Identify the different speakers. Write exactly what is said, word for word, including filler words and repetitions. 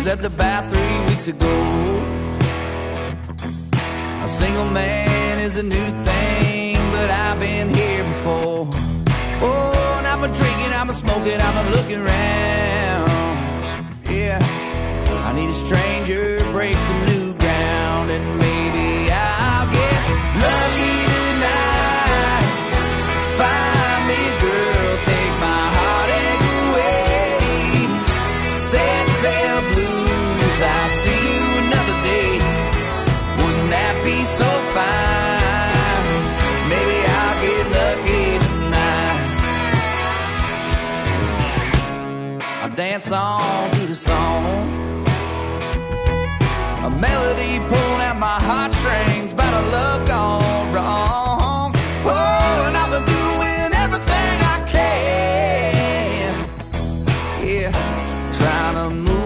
Speaker 1: slept about three weeks ago. A single man is a new thing, but I've been here before. Oh, and I'm a drinking, I'm a smoking, I'm a looking around. Yeah, I need a stranger, break some new ground, and maybe I'll get lucky tonight. Find me a girl, take my heartache away. Set sail blues, I'll see you another day. Wouldn't that be so fine? Maybe I'll get lucky tonight. I dance on to the song, a melody pulling at my heartstrings, about a love gone wrong. Oh, and I've been doing everything I can, yeah, trying to move